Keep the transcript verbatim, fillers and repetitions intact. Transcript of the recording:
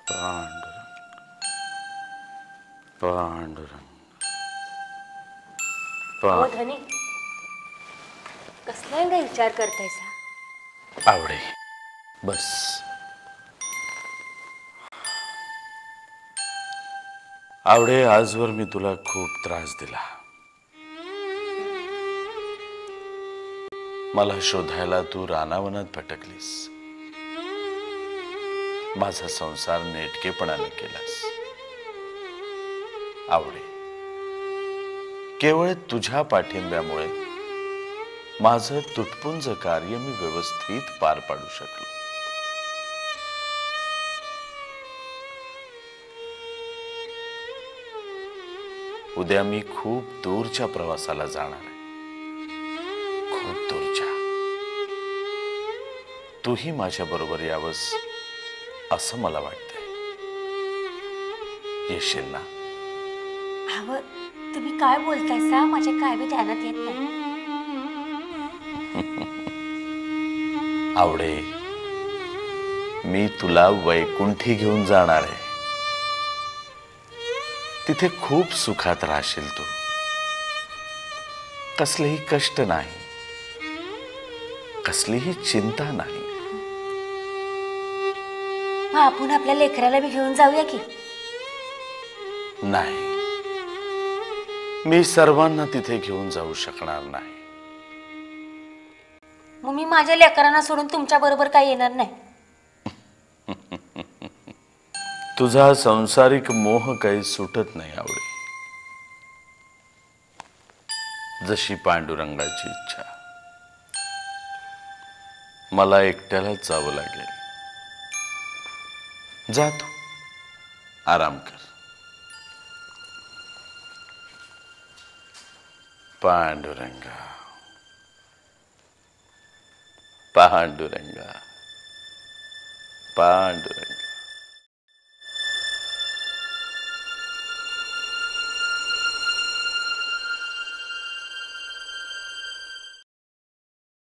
पांडुरंग पांडुरंग ओ धनी कसला काय विचार करतायसा? आवडे बस. आवडे आजवर मी तुला खूप त्रास दिला. मला शोधायला तू रानावनात भटकलीस. माझा संसार नेटकेपणाने केलास. आवडे केवळ तुझ्या पाठिंब्यामुळे माझं तुटपुंज कार्य मी व्यवस्थित पार पाडू शकलो. उद्या मी खूप दूरच्या प्रवासाला जाणार आहे. खूप दूरच्या. तूही माझ्या बरोबर यावंस असं मला वाटतंय. येशील ना? अहो तुम्ही काय बोलतायसा? माझ्या काय बी ध्यानात येत नाही. आवडे मी तुला वैकुंठी घेऊन जाणार आहे. तिथे खूप सुखात राहशील तू. कसलेही कष्ट नाही, कसलीही चिंता नाही. मग आपण आपल्या लेकराला बी घेऊन जाऊया की? नाही, मी सर्वांना तिथे घेऊन जाऊ शकणार नाही. मग मी माझ्या लेकरांना सोडून तुमच्या बरोबर काय येणार नाही. तुझा संसारिक मोह काही सुटत नाही आवडे. जशी पांडुरंगाची इच्छा. मला एकट्यालाच जावं लागेल. जा तू आराम कर. पांडुरंगा पांडुरंगा पांडुरंगा.